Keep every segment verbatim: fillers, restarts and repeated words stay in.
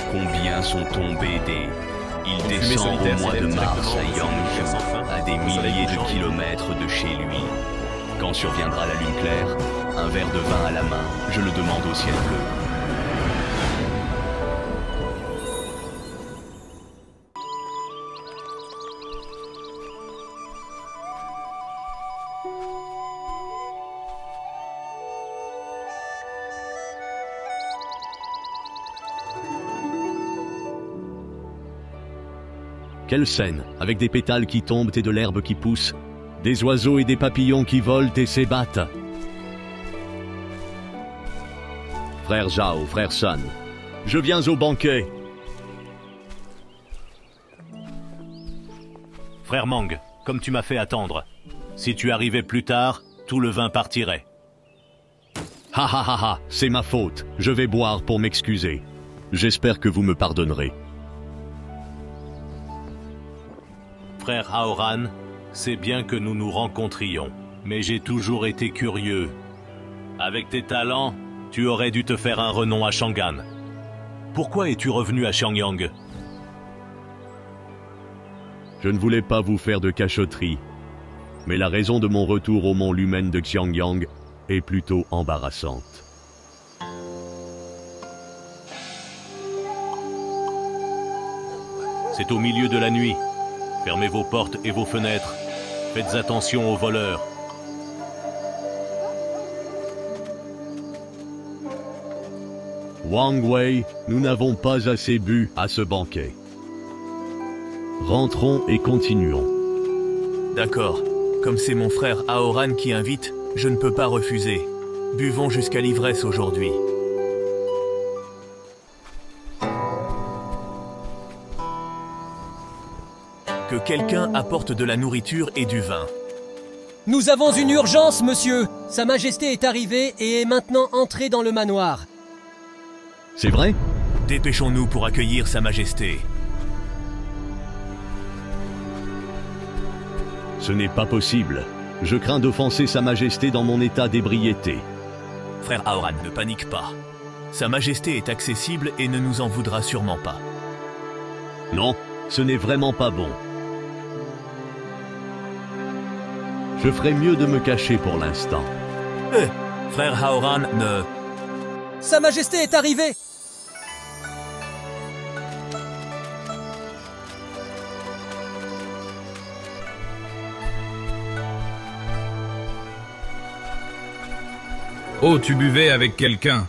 Combien sont tombés des... Il descend au mois de mars à Yang, à des milliers de kilomètres de chez lui. Quand surviendra la lune claire, un verre de vin à la main, je le demande au ciel bleu. Quelle scène, avec des pétales qui tombent et de l'herbe qui pousse, des oiseaux et des papillons qui volent et s'ébattent. Frère Zhao, frère Sun, je viens au banquet. Frère Mang, comme tu m'as fait attendre, si tu arrivais plus tard, tout le vin partirait. Ha ha ha ha, c'est ma faute, je vais boire pour m'excuser. J'espère que vous me pardonnerez. Frère Haoran, c'est bien que nous nous rencontrions, mais j'ai toujours été curieux. Avec tes talents, tu aurais dû te faire un renom à Shangan. Pourquoi es-tu revenu à Xiangyang? Je ne voulais pas vous faire de cachotterie, mais la raison de mon retour au mont Lumen de Xiangyang est plutôt embarrassante. C'est au milieu de la nuit. Fermez vos portes et vos fenêtres. Faites attention aux voleurs. Wang Wei, nous n'avons pas assez bu à ce banquet. Rentrons et continuons. D'accord. Comme c'est mon frère Haoran qui invite, je ne peux pas refuser. Buvons jusqu'à l'ivresse aujourd'hui. Que quelqu'un apporte de la nourriture et du vin. Nous avons une urgence, monsieur. Sa Majesté est arrivée et est maintenant entrée dans le manoir. C'est vrai? Dépêchons-nous pour accueillir Sa Majesté. Ce n'est pas possible. Je crains d'offenser Sa Majesté dans mon état d'ébriété. Frère Haoran, ne panique pas. Sa Majesté est accessible et ne nous en voudra sûrement pas. Non, ce n'est vraiment pas bon. Je ferais mieux de me cacher pour l'instant. Eh, frère Haoran, ne... Sa Majesté est arrivée! Oh, tu buvais avec quelqu'un.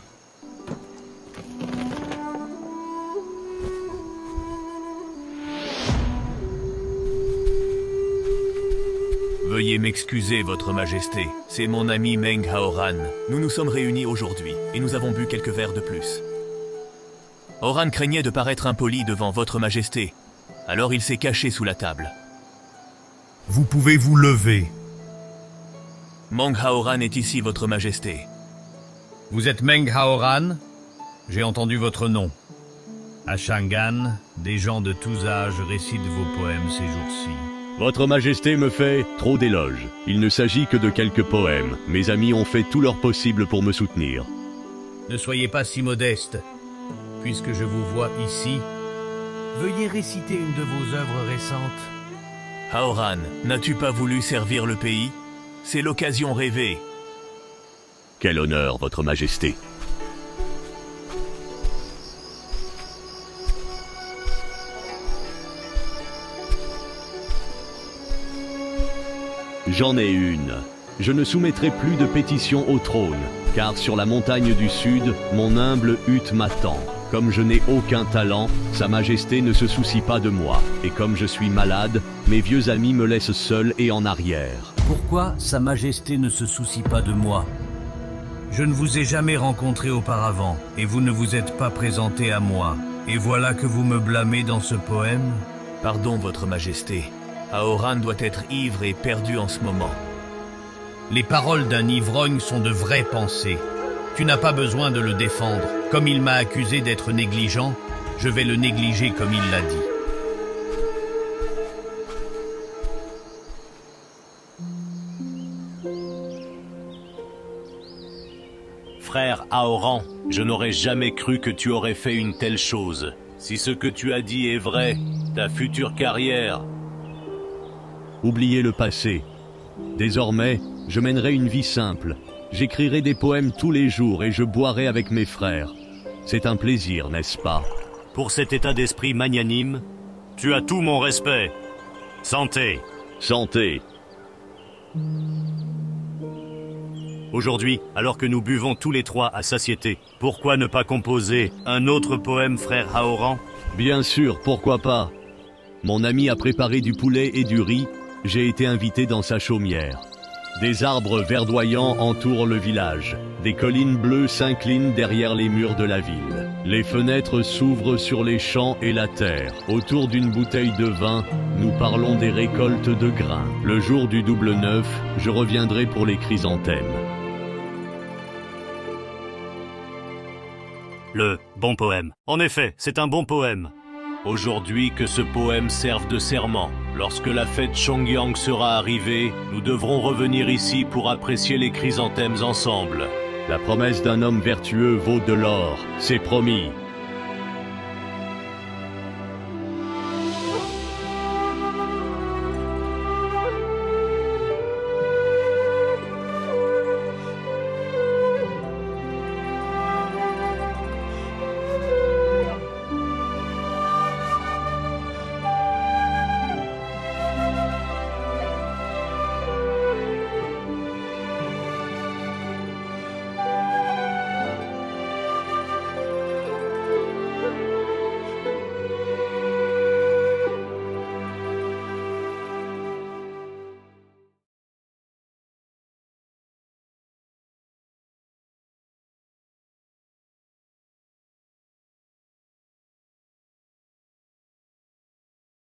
Veuillez m'excuser, Votre Majesté. C'est mon ami Meng Haoran. Nous nous sommes réunis aujourd'hui, et nous avons bu quelques verres de plus. Haoran craignait de paraître impoli devant Votre Majesté. Alors il s'est caché sous la table. Vous pouvez vous lever. Meng Haoran est ici, Votre Majesté. Vous êtes Meng Haoran? J'ai entendu votre nom. À Shangan, des gens de tous âges récitent vos poèmes ces jours-ci. Votre Majesté me fait trop d'éloges. Il ne s'agit que de quelques poèmes. Mes amis ont fait tout leur possible pour me soutenir. Ne soyez pas si modeste. Puisque je vous vois ici, veuillez réciter une de vos œuvres récentes. Haoran, n'as-tu pas voulu servir le pays? C'est l'occasion rêvée. Quel honneur, Votre Majesté. J'en ai une. Je ne soumettrai plus de pétition au trône, car sur la montagne du Sud, mon humble hutte m'attend. Comme je n'ai aucun talent, Sa Majesté ne se soucie pas de moi. Et comme je suis malade, mes vieux amis me laissent seul et en arrière. Pourquoi Sa Majesté ne se soucie pas de moi? Je ne vous ai jamais rencontré auparavant, et vous ne vous êtes pas présenté à moi. Et voilà que vous me blâmez dans ce poème? Pardon, Votre Majesté. Haoran doit être ivre et perdu en ce moment. Les paroles d'un ivrogne sont de vraies pensées. Tu n'as pas besoin de le défendre. Comme il m'a accusé d'être négligent, je vais le négliger comme il l'a dit. Frère Haoran, je n'aurais jamais cru que tu aurais fait une telle chose. Si ce que tu as dit est vrai, ta future carrière... Oubliez le passé. Désormais, je mènerai une vie simple. J'écrirai des poèmes tous les jours et je boirai avec mes frères. C'est un plaisir, n'est-ce pas? Pour cet état d'esprit magnanime, tu as tout mon respect. Santé. Santé. Aujourd'hui, alors que nous buvons tous les trois à satiété, pourquoi ne pas composer un autre poème, frère Haoran? Bien sûr, pourquoi pas? Mon ami a préparé du poulet et du riz, j'ai été invité dans sa chaumière. Des arbres verdoyants entourent le village. Des collines bleues s'inclinent derrière les murs de la ville. Les fenêtres s'ouvrent sur les champs et la terre. Autour d'une bouteille de vin, nous parlons des récoltes de grains. Le jour du double neuf, je reviendrai pour les chrysanthèmes. Le bon poème. En effet, c'est un bon poème. Aujourd'hui, que ce poème serve de serment. Lorsque la fête Chongyang sera arrivée, nous devrons revenir ici pour apprécier les chrysanthèmes ensemble. La promesse d'un homme vertueux vaut de l'or, c'est promis.